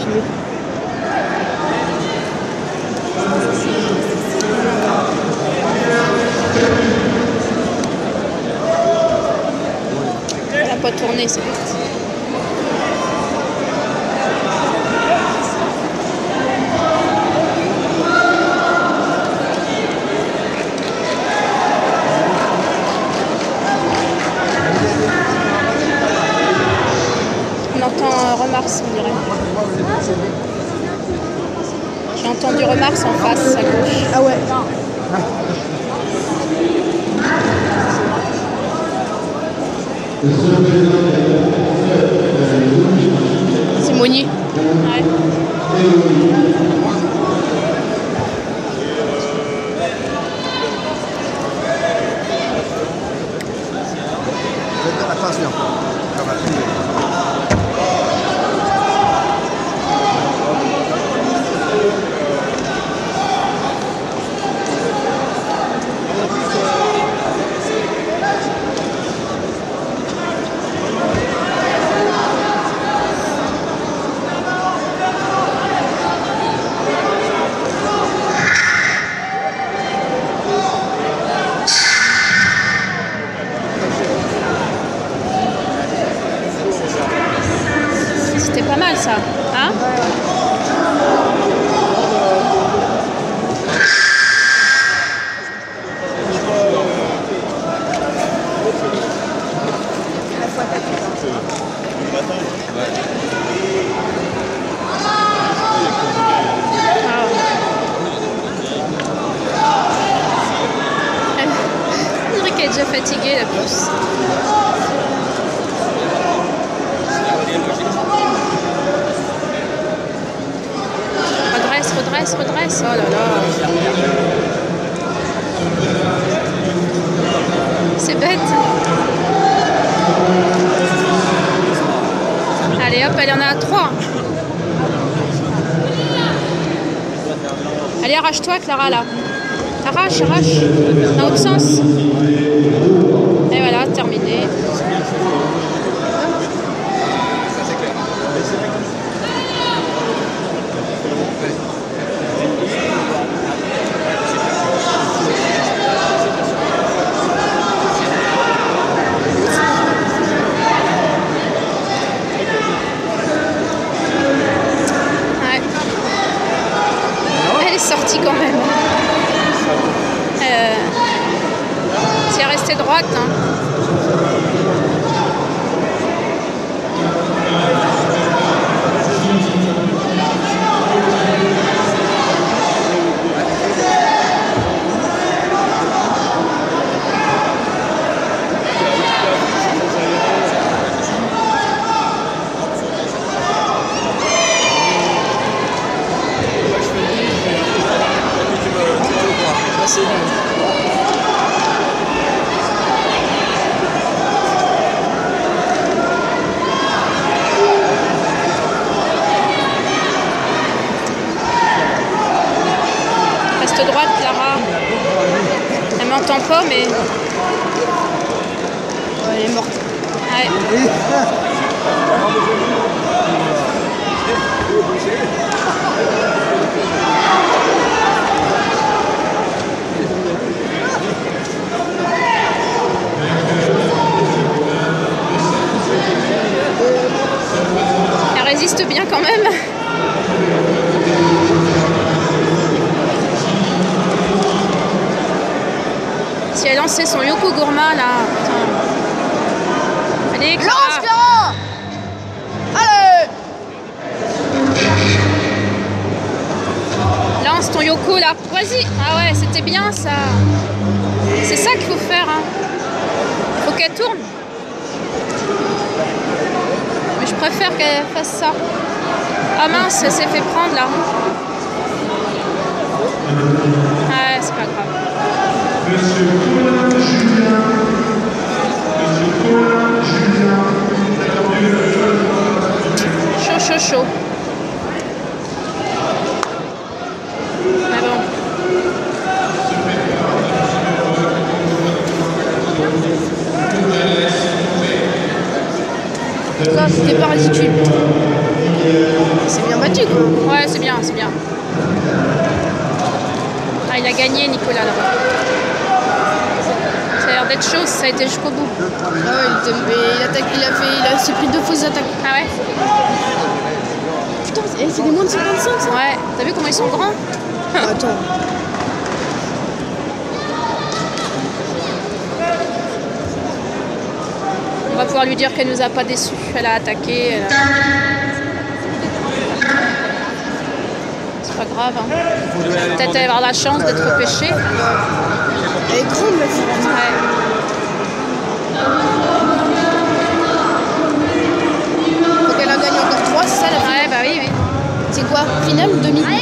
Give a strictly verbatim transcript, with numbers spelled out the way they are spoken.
veux. Elle n'a pas tourné, c'est vite. On entend Remars, on dirait. J'ai entendu Remars en face, à gauche. Ah ouais. C'est Monnier. Ouais. Attention. C'était pas mal ça, hein? On dirait qu'elle est déjà fatiguée la pousse. Redresse, redresse, redresse. Oh là là. C'est bête. Allez hop, elle en a trois. Allez, arrache-toi Clara là. Arrache, arrache. Dans l'autre sens. Et voilà, terminé. Sortie quand même. Euh, si elle restait droite. Hein. Reste droite, Clara. Elle m'entend pas, mais... Oh, elle est morte. Ouais. Elle résiste bien quand même. Si elle lançait son Yoko Gourma là. Putain. Allez, Clara. Lance, Clara. Allez. Lance ton Yoko là. Vas-y. Ah ouais, c'était bien ça. C'est ça qu'il faut faire. Hein. Faut qu'elle tourne. Mais je préfère qu'elle fasse ça. Ah mince, elle s'est fait prendre là. Ouais, c'est pas grave. Monsieur Paulin Julien. Monsieur Paulin Julien. Chaud, chaud, chaud. Mais bon. Ça, c'était pas ridicule. C'est bien battu quoi. Ouais, c'est bien, c'est bien. Ah, il a gagné, Nicolas, là-bas. Ça a l'air d'être chaud, ça a été jusqu'au bout. Ah ouais, il, était, il, attaque, il a fait, il a s'est pris deux fausses attaques. Ah ouais? Putain, c'est des moins de cinquante-cinq ça. Ouais, t'as vu comment ils sont grands? Attends. On va pouvoir lui dire qu'elle nous a pas déçus. Elle a attaqué. Elle a... C'est pas grave. Hein. Peut-être avoir la chance d'être repêchée. Elle est grande la fille. Ouais. Donc elle a gagné encore trois, c'est ça la finale? Ouais, bah oui, oui. C'est quoi? Finale ou demi?